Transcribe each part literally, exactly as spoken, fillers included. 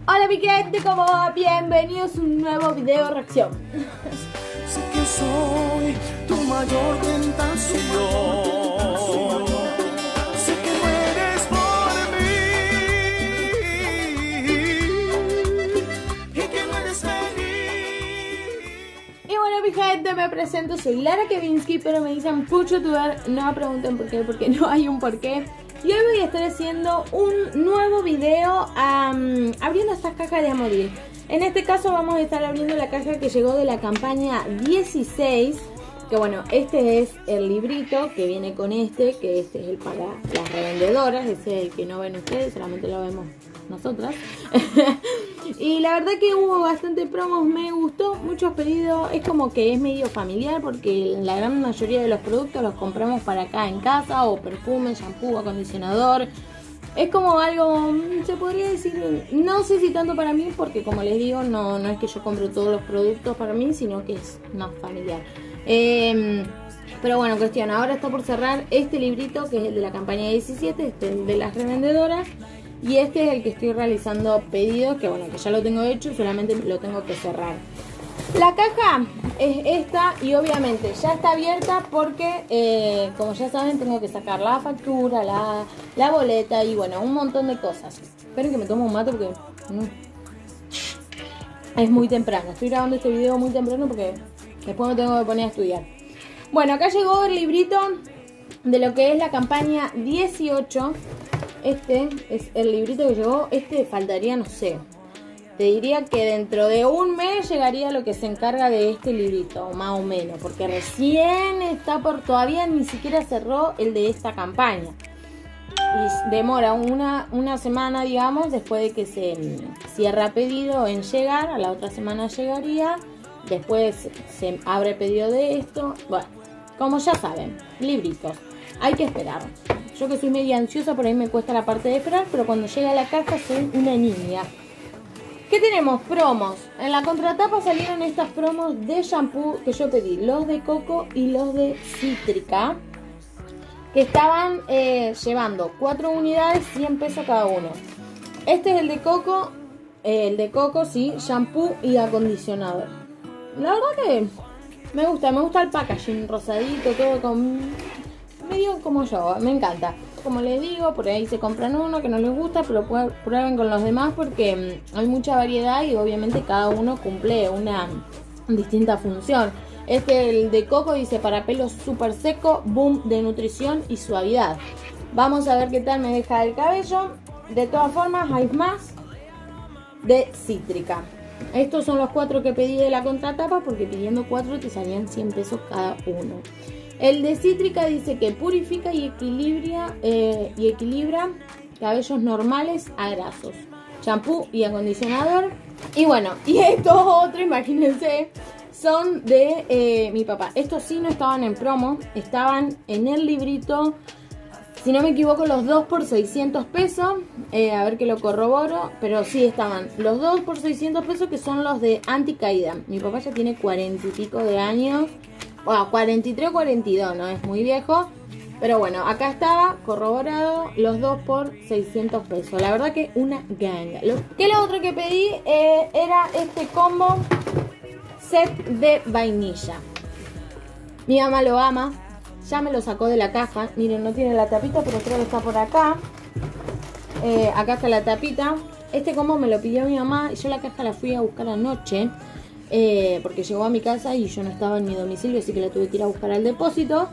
Hola mi gente, ¿cómo va? Bienvenidos a un nuevo video reacción. Sé que soy tu mayor tentación. Sé que mueres por mí y que no eres feliz. Y bueno mi gente, me presento, soy Lara Kevinsky, pero me dicen PuchYouTuber. No me pregunten por qué, porque no hay un porqué. Y hoy voy a estar haciendo un nuevo video um, abriendo estas cajas de Amoreal. En este caso vamos a estar abriendo la caja que llegó de la campaña dieciséis. Que bueno, este es el librito que viene con este, que este es el para las revendedoras. Ese es el que no ven ustedes, solamente lo vemos nosotras. Y la verdad que hubo bastante promos, me gustó, muchos pedidos. Es como que es medio familiar porque la gran mayoría de los productos los compramos para acá en casa, o perfume, shampoo, acondicionador. Es como algo, se podría decir, no sé si tanto para mí, porque como les digo, no, no es que yo compre todos los productos para mí, sino que es más familiar. Eh, pero bueno, cuestión, ahora está por cerrar este librito, que es el de la campaña diecisiete, este es el de las revendedoras. Y este es el que estoy realizando pedidos, que bueno, que ya lo tengo hecho, solamente lo tengo que cerrar. La caja es esta y obviamente ya está abierta porque, eh, como ya saben, tengo que sacar la factura, la, la boleta y bueno, un montón de cosas. Esperen que me tomo un mate porque mm, es muy temprano. Estoy grabando este video muy temprano porque después me tengo que poner a estudiar. Bueno, acá llegó el librito de lo que es la campaña dieciocho. Este es el librito que llegó. Este faltaría, no sé, te diría que dentro de un mes llegaría lo que se encarga de este librito, más o menos, porque recién está por, todavía ni siquiera cerró el de esta campaña. Y demora una, una semana, digamos, después de que se cierra pedido en llegar. A la otra semana llegaría. Después se abre pedido de esto. Bueno, como ya saben, libritos. Hay que esperar. Yo que soy media ansiosa, por ahí me cuesta la parte de esperar, pero cuando llega a la caja soy una niña. ¿Qué tenemos? Promos. En la contratapa salieron estas promos de shampoo que yo pedí. Los de coco y los de cítrica. Que estaban eh, llevando cuatro unidades, cien pesos cada uno. Este es el de coco. Eh, el de coco, sí. Shampoo y acondicionador. La verdad que me gusta. Me gusta el packaging rosadito, todo con... medio como yo, me encanta. Como les digo, por ahí se compran uno que no les gusta, pero prueben con los demás porque hay mucha variedad y obviamente cada uno cumple una distinta función. Este, el de coco, dice para pelo súper seco, boom de nutrición y suavidad. Vamos a ver qué tal me deja el cabello. De todas formas hay más de cítrica. Estos son los cuatro que pedí de la contratapa, porque pidiendo cuatro te salían cien pesos cada uno. El de cítrica dice que purifica y equilibra, eh, y equilibra cabellos normales a grasos. Champú y acondicionador. Y bueno, y estos otros, imagínense, son de eh, mi papá. Estos sí no estaban en promo, estaban en el librito. Si no me equivoco, los dos por seiscientos pesos. Eh, a ver que lo corroboro. Pero sí estaban los dos por seiscientos pesos, que son los de anticaída. Mi papá ya tiene cuarenta y pico de años. Bueno, cuarenta y tres o cuarenta y dos, no es muy viejo. Pero bueno, acá estaba corroborado los dos por seiscientos pesos. La verdad que una ganga. Lo, que lo otro que pedí eh, era este combo set de vainilla. Mi mamá lo ama. Ya me lo sacó de la caja. Miren, no tiene la tapita, pero creo que está por acá. Eh, acá está la tapita. Este combo me lo pidió mi mamá y yo la caja la fui a buscar anoche. Eh, porque llegó a mi casa y yo no estaba en mi domicilio, así que la tuve que ir a buscar al depósito.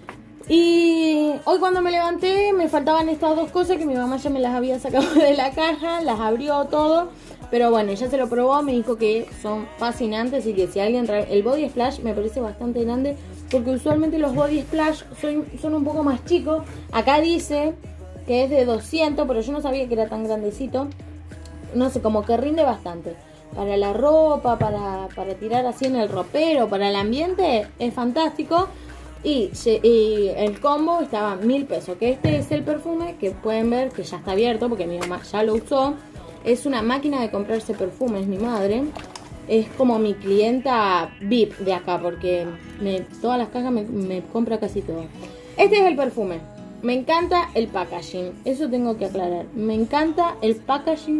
Y hoy cuando me levanté me faltaban estas dos cosas que mi mamá ya me las había sacado de la caja. Las abrió todo, pero bueno, ya se lo probó, me dijo que son fascinantes y que si alguien trae... El body splash me parece bastante grande, porque usualmente los body splash son, son un poco más chicos. Acá dice que es de doscientos, pero yo no sabía que era tan grandecito. No sé, como que rinde bastante. Para la ropa, para, para tirar así en el ropero, para el ambiente, es fantástico. Y, y el combo estaba mil pesos. Que este es el perfume que pueden ver que ya está abierto, porque mi mamá ya lo usó. Es una máquina de comprarse perfumes, mi madre. Es como mi clienta V I P de acá, porque me, todas las cajas me, me compra casi todo. Este es el perfume. Me encanta el packaging, eso tengo que aclarar. Me encanta el packaging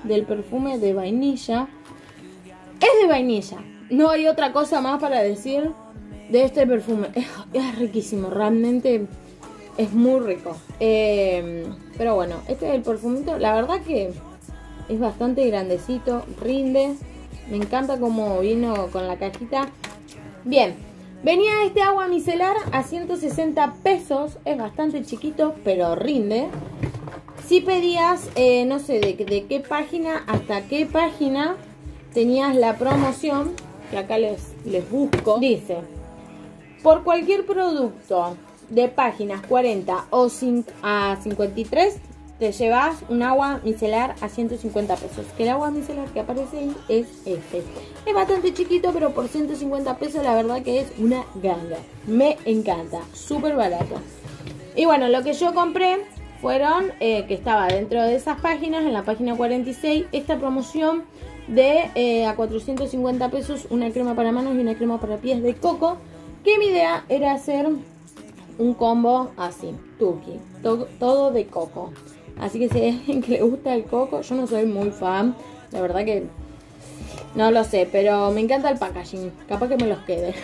del perfume de vainilla. Es de vainilla. No hay otra cosa más para decir de este perfume. Es, es riquísimo, realmente es muy rico. Eh, pero bueno, este es el perfumito. La verdad que es bastante grandecito, rinde. Me encanta cómo vino con la cajita. Bien, venía este agua micelar a ciento sesenta pesos. Es bastante chiquito, pero rinde. Si pedías, eh, no sé de, de qué página hasta qué página tenías la promoción, que acá les, les busco. Dice, por cualquier producto de páginas cuarenta o a cincuenta y tres, te llevas un agua micelar a ciento cincuenta pesos. Que el agua micelar que aparece ahí es este. Es bastante chiquito, pero por ciento cincuenta pesos la verdad que es una ganga. Me encanta, súper barato. Y bueno, lo que yo compré fueron, eh, que estaba dentro de esas páginas, en la página cuarenta y seis, esta promoción de eh, a cuatrocientos cincuenta pesos, una crema para manos y una crema para pies de coco, que mi idea era hacer un combo así, tuki, to todo de coco. Así que si hay alguien que le gusta el coco, yo no soy muy fan, la verdad que no lo sé, pero me encanta el packaging, capaz que me los quede.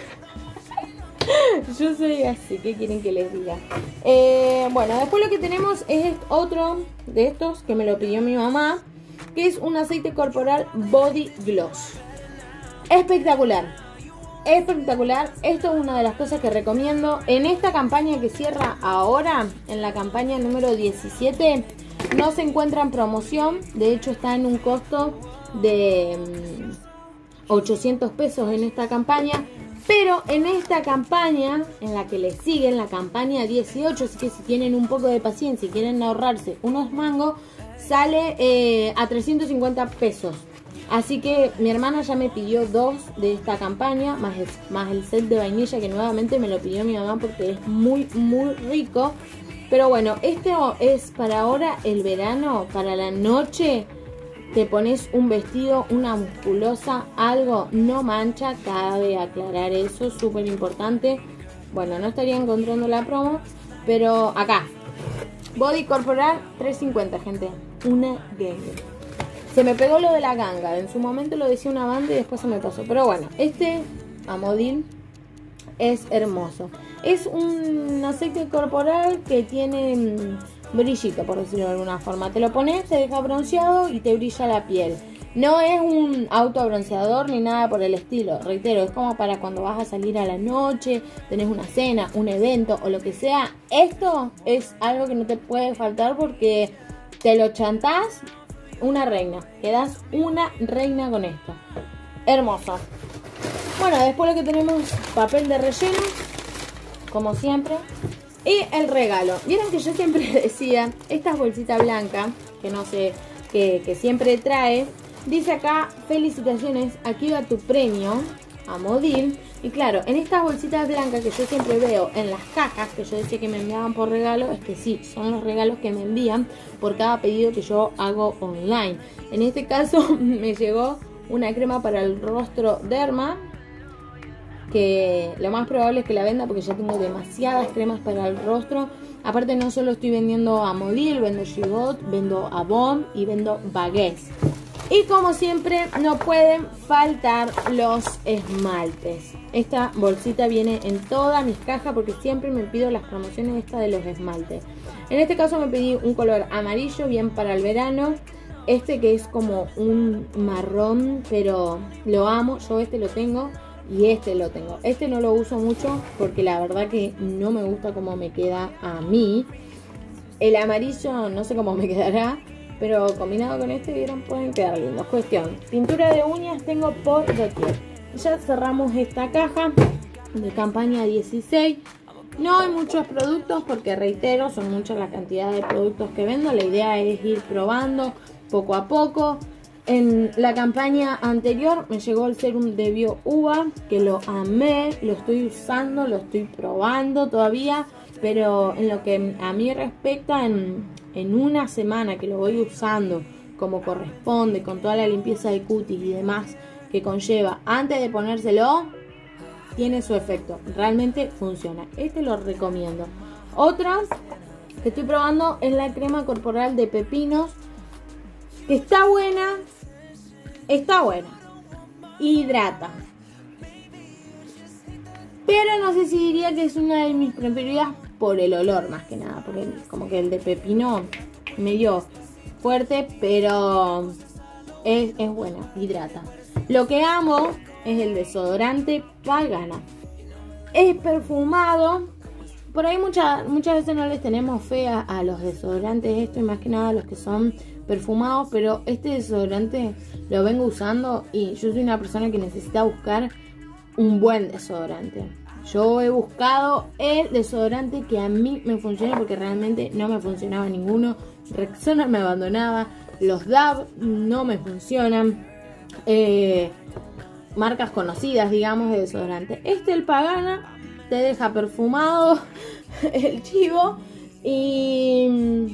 Yo soy así, ¿qué quieren que les diga? Eh, bueno, después lo que tenemos es otro de estos que me lo pidió mi mamá, que es un aceite corporal Body Gloss. Espectacular, espectacular. Esto es una de las cosas que recomiendo. En esta campaña que cierra ahora, en la campaña número diecisiete, no se encuentra en promoción. De hecho está en un costo de um, ochocientos pesos en esta campaña. Pero en esta campaña, en la que le sigue, en la campaña dieciocho, así que si tienen un poco de paciencia y quieren ahorrarse unos mangos, sale eh, a trescientos cincuenta pesos. Así que mi hermana ya me pidió dos de esta campaña, más el, más el set de vainilla que nuevamente me lo pidió mi mamá porque es muy, muy rico. Pero bueno, este es para ahora el verano, para la noche. Te pones un vestido, una musculosa, algo, no mancha. Cabe aclarar eso, súper importante. Bueno, no estaría encontrando la promo, pero acá. Body corporal, tres cincuenta, gente. Una ganga. Se me pegó lo de la ganga. En su momento lo decía una banda y después se me pasó. Pero bueno, este Amodil es hermoso. Es un aceite corporal que tiene brillito, por decirlo de alguna forma. Te lo pones, te deja bronceado y te brilla la piel. No es un autobronceador ni nada por el estilo. Reitero, es como para cuando vas a salir a la noche, tenés una cena, un evento o lo que sea. Esto es algo que no te puede faltar porque te lo chantás una reina. Quedás una reina con esto. Hermoso. Bueno, después lo que tenemos, papel de relleno, como siempre. Y el regalo. Vieron que yo siempre decía, esta bolsita blanca, que no sé, que, que siempre trae, dice acá, felicitaciones, aquí va tu premio, Amodil. Y claro, en estas bolsitas blancas que yo siempre veo en las cajas, que yo decía que me enviaban por regalo, es que sí, son los regalos que me envían por cada pedido que yo hago online. En este caso me llegó una crema para el rostro Derma, que lo más probable es que la venda porque ya tengo demasiadas cremas para el rostro. Aparte no solo estoy vendiendo Amodil, vendo Gigot, vendo Avon y vendo Baguette. Y como siempre no pueden faltar los esmaltes. Esta bolsita viene en todas mis cajas porque siempre me pido las promociones esta de los esmaltes. En este caso me pedí un color amarillo bien para el verano. Este que es como un marrón, pero lo amo, yo este lo tengo. Y este lo tengo. Este no lo uso mucho porque la verdad que no me gusta cómo me queda a mí. El amarillo no sé cómo me quedará, pero combinado con este, vieron, pueden quedar lindos. Cuestión, pintura de uñas tengo por doquier. Ya cerramos esta caja de campaña dieciséis. No hay muchos productos porque, reitero, son muchas las cantidades de productos que vendo. La idea es ir probando poco a poco. En la campaña anterior me llegó el serum de BioUva, que lo amé, lo estoy usando, lo estoy probando todavía, pero en lo que a mí respecta, en, en una semana que lo voy usando como corresponde, con toda la limpieza de cutis y demás que conlleva antes de ponérselo, tiene su efecto, realmente funciona. Este lo recomiendo. Otra que estoy probando es la crema corporal de pepinos. que está buena, está buena, hidrata. Pero no sé si diría que es una de mis preferidas por el olor más que nada, porque como que el de pepino medio fuerte, pero es, es buena, hidrata. Lo que amo es el desodorante Pagana. Es perfumado. Por ahí muchas muchas veces no les tenemos fe a, a los desodorantes, esto y más que nada los que son perfumados, pero este desodorante lo vengo usando y yo soy una persona que necesita buscar un buen desodorante. Yo he buscado el desodorante que a mí me funcione porque realmente no me funcionaba ninguno. Rexona me abandonaba, los D A V no me funcionan. Eh, marcas conocidas, digamos, de desodorante. Este, el Pagana, te deja perfumado el chivo y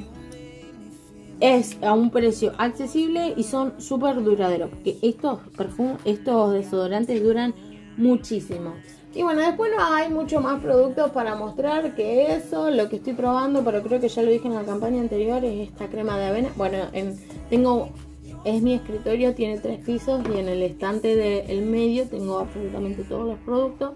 es a un precio accesible y son súper duraderos, porque estos perfum estos desodorantes duran muchísimo. Y bueno, después no hay mucho más productos para mostrar que eso. Lo que estoy probando, pero creo que ya lo dije en la campaña anterior, es esta crema de avena. Bueno, en, tengo, es mi escritorio, tiene tres pisos y en el estante del medio tengo absolutamente todos los productos.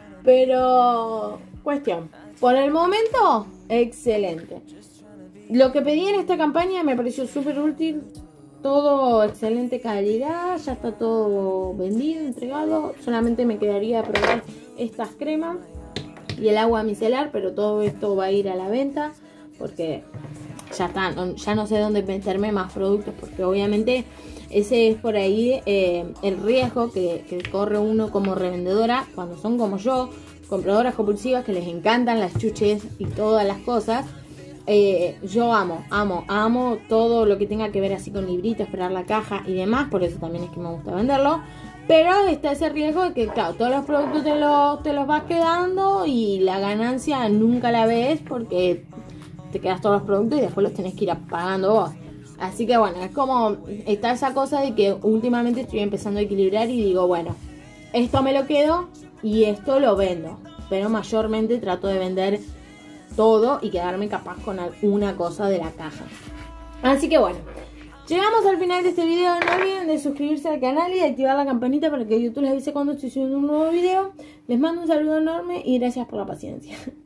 Pero, cuestión, por el momento, excelente. Lo que pedí en esta campaña me pareció súper útil. Todo excelente calidad, ya está todo vendido, entregado. Solamente me quedaría probar estas cremas y el agua micelar, pero todo esto va a ir a la venta porque ya está, ya no sé dónde meterme más productos, porque obviamente ese es por ahí eh, el riesgo que, que corre uno como revendedora cuando son como yo, compradoras compulsivas que les encantan las chuches y todas las cosas. Eh, yo amo, amo, amo todo lo que tenga que ver así con libritos, esperar la caja y demás, por eso también es que me gusta venderlo. Pero está ese riesgo de que, claro, todos los productos te los, te los vas quedando y la ganancia nunca la ves porque te quedas todos los productos y después los tenés que ir pagando vos. Así que bueno, es como, está esa cosa de que últimamente estoy empezando a equilibrar y digo, bueno, esto me lo quedo y esto lo vendo. Pero mayormente trato de vender todo y quedarme capaz con alguna cosa de la caja. Así que bueno, llegamos al final de este video. No olviden de suscribirse al canal y de activar la campanita para que YouTube les avise cuando estoy subiendo un nuevo video. Les mando un saludo enorme y gracias por la paciencia.